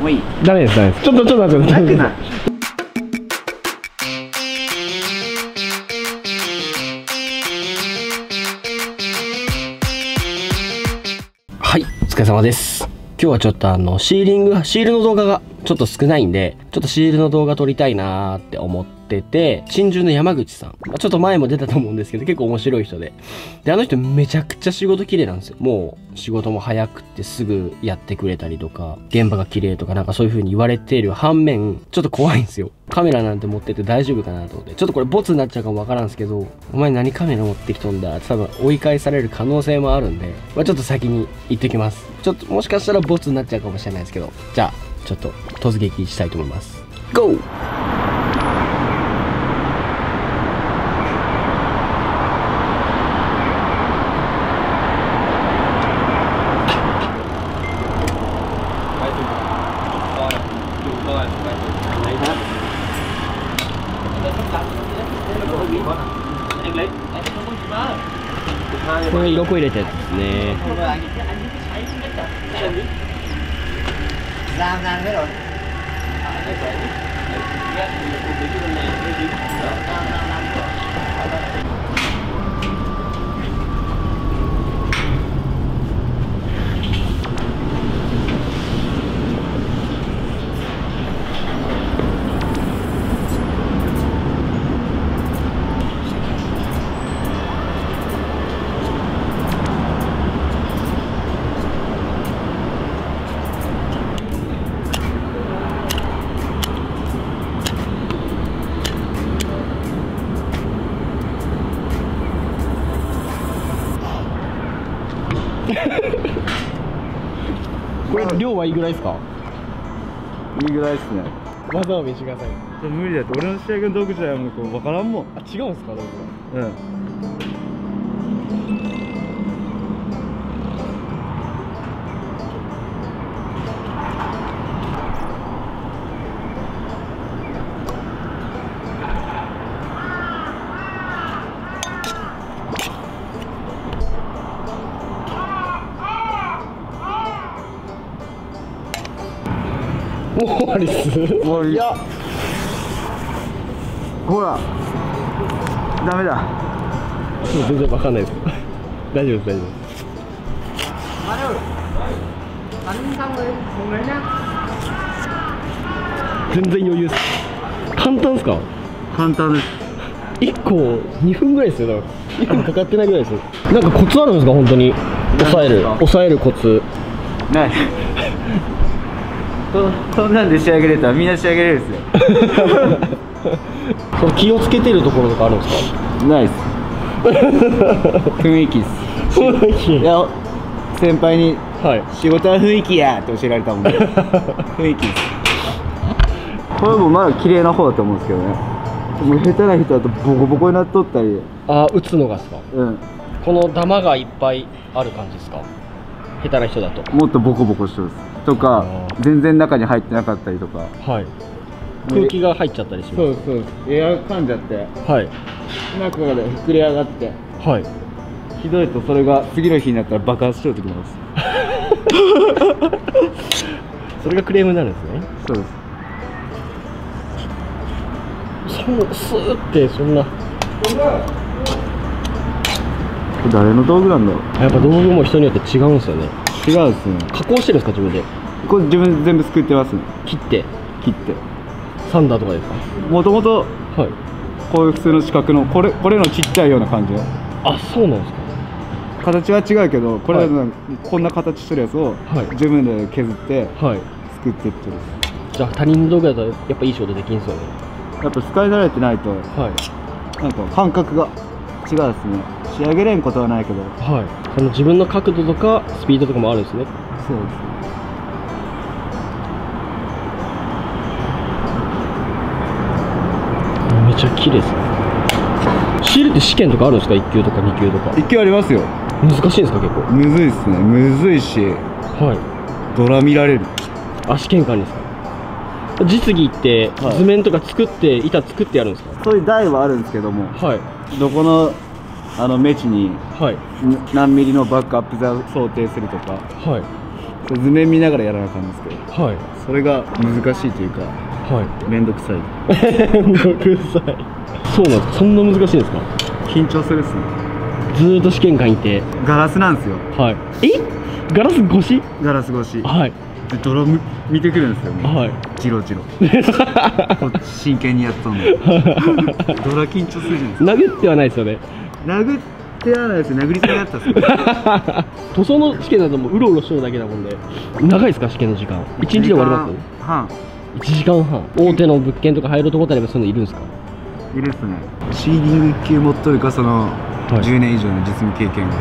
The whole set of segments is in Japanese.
もういい。 ダメです、ダメです。ちょっと待ってください。はい、お疲れ様です。今日はちょっとシールの動画がちょっと少ないんで、ちょっとシールの動画撮りたいなーって思ってて、新宿の山口さん。ちょっと前も出たと思うんですけど、結構面白い人で。で、あの人めちゃくちゃ仕事綺麗なんですよ。もう仕事も早くってすぐやってくれたりとか、現場が綺麗とかなんかそういう風に言われている反面、ちょっと怖いんですよ。カメラなんて持ってて大丈夫かなと思って。ちょっとこれボツになっちゃうかもわからんすけど、お前何カメラ持ってきとんだって多分追い返される可能性もあるんで、ちょっと先に行ってきます。ちょっともしかしたらボツになっちゃうかもしれないですけど、じゃあ、ちょっと突撃したいと思います。GO!これ色濃入れたやつですね。これ量はいいぐらいですか？ いいぐらいですね。 技を見せてください。 無理だって、俺の仕上げの道具じゃもう分からんもん。 あ、違うんですか、道具が。 うん。 もう終わりっす。 もういいや、 ほらダメだ。 全然わかんないです。大丈夫です、大丈夫です。全然余裕です。簡単ですか？ 簡単です。 1個2分ぐらいですよ。1分かかってないぐらいですよ。なんかコツあるんですか？本当に抑えるコツない。そんなんで仕上げれたらみんな仕上げれるんですよ。 その気をつけてるところとかあるんですか？ ないっす。雰囲気っす。 雰囲気。 いや、先輩にはい。 仕事は雰囲気やって教えられたもんね。雰囲気っす。これもまだ綺麗な方だと思うんですけどね。もう下手な人だとボコボコになっとったり。 あ、打つのがですか？ うん。 このダマがいっぱいある感じですか？下手な人だと。 もっとボコボコしてますとか、全然中に入ってなかったりとか。 はい。空気が入っちゃったりします。 そうそう。エア噛んじゃって。 はい。 中で膨れ上がって。 はい。 ひどいとそれが次の日になったら爆発しようときます。 それがクレームになるんですね。 そうです。 スーってそんな。 誰の道具なんだろう。 やっぱ道具も人によって違うんですよね。 違うんですね。 加工してるんですか？自分で。 これ自分で全部作ってますね。 切ってサンダーとかですか？ もともとはい。 こういう普通の四角のこれのちっちゃいような感じのあ、そうなんですか。 形は違うけど、これはこんな形してるやつをはい自分で削ってはい。 作ってってる。 じゃあ他人の道具だとやっぱいい仕事できんすよね。 やっぱ使い慣れてないとはい。 なんか感覚が違うですね。仕上げれんことはないけど。 はい。その自分の角度とかスピードとかもあるんですね。 そうです。 めっちゃ綺麗ですね。シールって試験とかあるんですか？1級とか2級とか。 一級ありますよ。 難しいんですか？結構。 むずいっすね。むずいし、 はい。 ドラ見られる。 あ、試験管ですか？実技ってはい図面とか作って板作ってやるんですか？ そういう台はあるんですけども、 はいどこのメチにはい何ミリのバックアップ座を想定するとか、 はい。 それ図面見ながらやらなあかんですけど、 はい。 それが難しいというかはめんどくさい。 い。めんどくさい。そうなんですか。そんな難しいんですか。 緊張するっすね。 ずーっと試験官いて。 ガラスなんですよ。 はい。ガラス越し。 ガラス越しはい。 でドラム見てくるんですよ。もうはい。 ジロジロこっち真剣にやっとんのドラ緊張するじゃないですか。 殴ってはないですよね。 殴ってはないですよ。殴りそうになったっすけど塗装の試験だともううろうろしてるだけだもんで。長いですか試験の時間。1日で終わります半 ？1時間半。大手の物件とか入ろうと思ったらそういうのいるんですか？ いるっすね。シーリング級持っとるか、そのい 10年以上の実務経験があるか。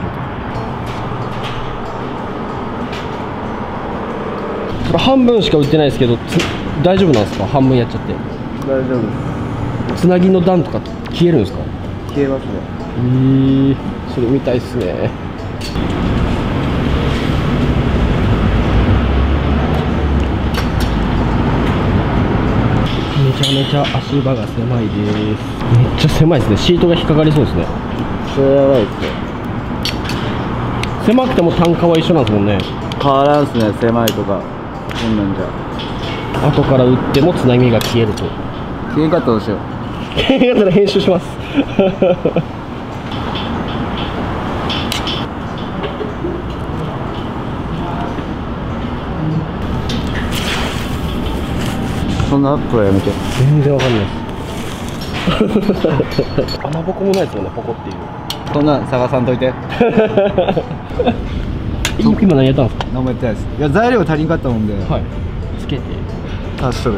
これ半分しか売ってないですけど、大丈夫なんですか？半分やっちゃって。 大丈夫です。 つなぎの段とか消えるんですか？ 消えますね。 それ見たいっすね。めちゃめちゃ足場が狭いです。めっちゃ狭いですね。シートが引っかかりそうですね。 それやばいっすね。 狭くても単価は一緒なんですもんね。 変わらんっすね。狭いとかこんなんじゃ。 後から打ってもつなぎが消えると。 消えんかったらどうしよう。 消えんかったら編集しますそんなアップはやめて。 全然わかんないです穴ぼこもないですよね、ポコっていう。 そんなん探さんといて。 今何やったんですか？ 何もやってないです。いや、材料足りんかったもんで、 はい。つけて。 達者です。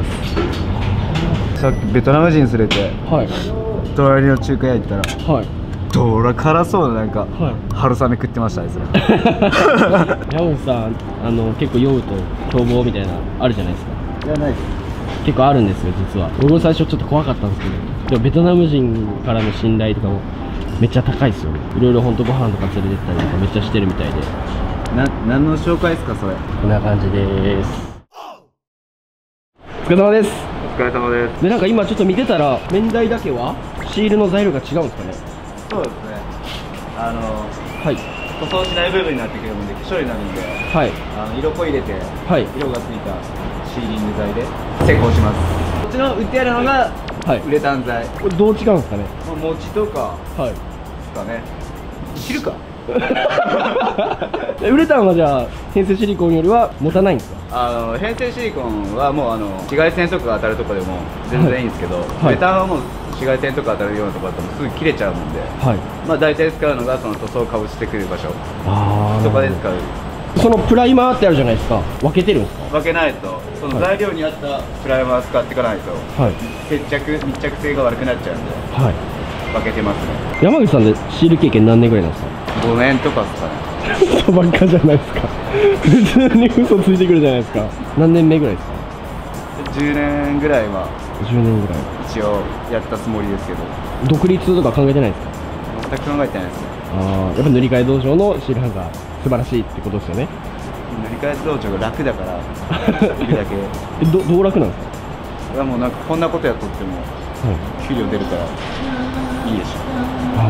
さっきベトナム人連れてはい。 隣の中華屋行ったら、 はい。 どら辛そうななんか、 はい。 春雨食ってましたね。それ山口さん、結構酔うと凶暴みたいなあるじゃないですか。 いや、ないです。 結構あるんですよ、実は。僕も最初ちょっと怖かったんですけど、でもベトナム人からの信頼とかもめっちゃ高いですよね。いろいろ本当ご飯とか連れてったりとかめっちゃしてるみたいで。 何の紹介ですか、それ。 こんな感じです。お疲れ様です。 お疲れ様です。 で、なんか今ちょっと見てたら、面台だけはシールの材料が違うんですかね。 そうですね。 はい。 塗装しない部分になってくるので、処理になるんで、 はい。 色濃入れて、 はい。 色がついたシーリング剤で施工します。こっちの売ってあるのがはい。 ウレタン剤。 これどう違うんですかね。 餅とかはい。 ですかね。知るか。 ウレタンはじゃあ変成シリコンよりは持たないんですか？ 変成シリコンはもう紫外線とか当たるとこでも全然いいんですけど、 はいウレタンはもう紫外線とか当たるようなところだとすぐ切れちゃうもんで、 はい。 まあ大体使うのがその塗装をかぶしてくる場所あとかで使う。 そのプライマーってあるじゃないですか。分けてるんですか？ 分けないと、その材料に合ったプライマー使っていかないとはい。 密着性が悪くなっちゃうんではい。 分けてますね。 山口さんでシール経験何年ぐらいなんですか 5年とかですかね。 嘘ばっかじゃないですか。普通に嘘ついてくるじゃないですか。何年目ぐらいですか 10年ぐらいは ？10年ぐらい。 一応やったつもりですけど、 独立とか考えてないですか？ 全く考えてないですね。 ああ、やっぱ塗り替え道場のシールハンガー素晴らしいってことですよね。 塗り替え道場が楽だからいるだけ。 どう楽なんですか？ いやもうなんかこんなことやっとってもはい。 給料出るからいいでしょ。 はい。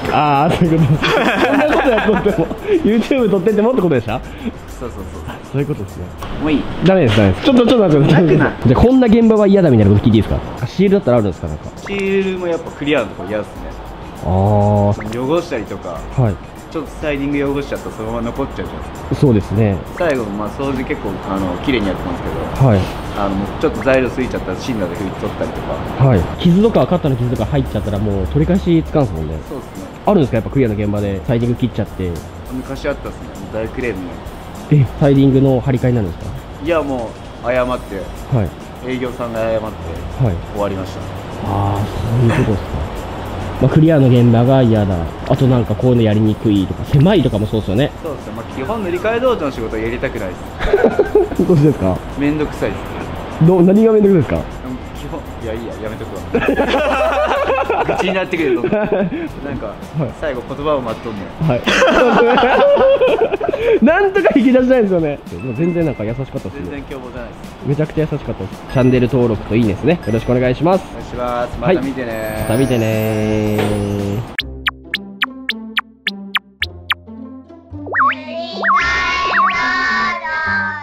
ああ、そういうことです。そんなことやっとっても YouTube 撮ってってもってことでした？ そうそうそう。 そういうことですね。 もういい。 ダメです、ダメです。ちょっと待ってください。 楽なじゃあこんな現場は嫌だみたいなこと聞いていいですか？シールだったらあるんですか？なんか。 シールもやっぱクリアなとこ嫌ですね。 ああ。 汚したりとか、 はい。 ちょっとスタイリング汚しちゃったらそのまま残っちゃうじゃないですか。 そうですね。 最後まあ掃除結構綺麗にやってますけど、 はい。 もうちょっと材料ついちゃったらシンナーで拭い取ったりとか。 はい。傷とかカッターの傷とか入っちゃったらもう取り返しつかんすもんね。 そうですね。 あるんですか？やっぱクリアの現場でサイディング切っちゃって。 昔あったっすね。大クレームね。 サイディングの張り替えになるんですか？ いやもう謝ってはい。 営業さんが謝ってはい。 終わりました。 ああ、そういうことですか。まあ、クリアの現場が嫌だ。あとなんかこういうのやりにくいとか、狭いとかもそうですよね。 そうですね。まあ基本塗り替え道場の仕事はやりたくないです。 どうですか？ めんどくさいです。 何がめんどくさいですか？ 基本いやいいややめとくわ。愚痴になってくるとなんか、 はい、 最後言葉を待っとんねん。 はいなんとか引き出したいんですよね。でも全然なんか優しかったですね。 全然凶暴じゃないです。 めちゃくちゃ優しかったです。チャンネル登録といいねですね。よろしくお願いします。 お願いします。また見てね。 また見てね。 塗り替え道場。